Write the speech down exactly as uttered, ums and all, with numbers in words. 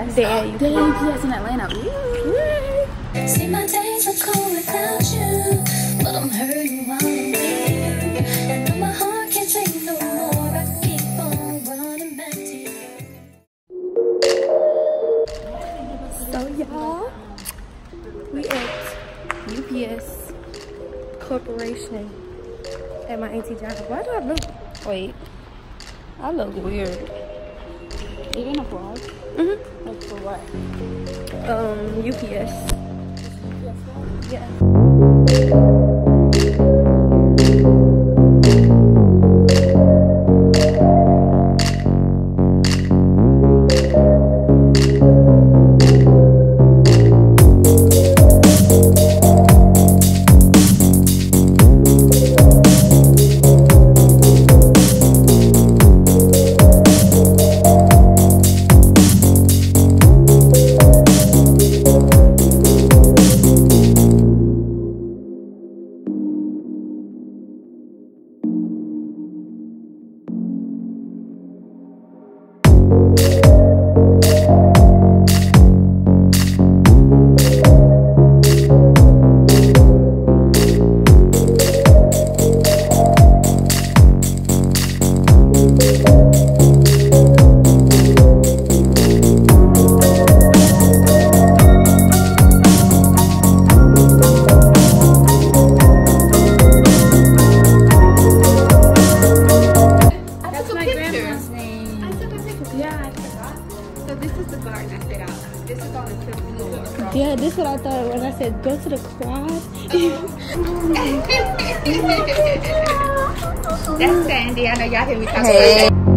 There you There U P S in Atlanta. See, my days are cold without you, but I'm hurting while I'm with you. I know my heart can't take no more. I keep on running back to you. So y'all, we at U P S Corporation at my auntie job. Why do I look? Wait, I look weird. You're in a vlog? Mm-hmm. Like for what? Um, U P S. Yeah. Yeah, this is what I thought when I said go to the quad. That's Sandy. I know y'all hear me talking. Hey.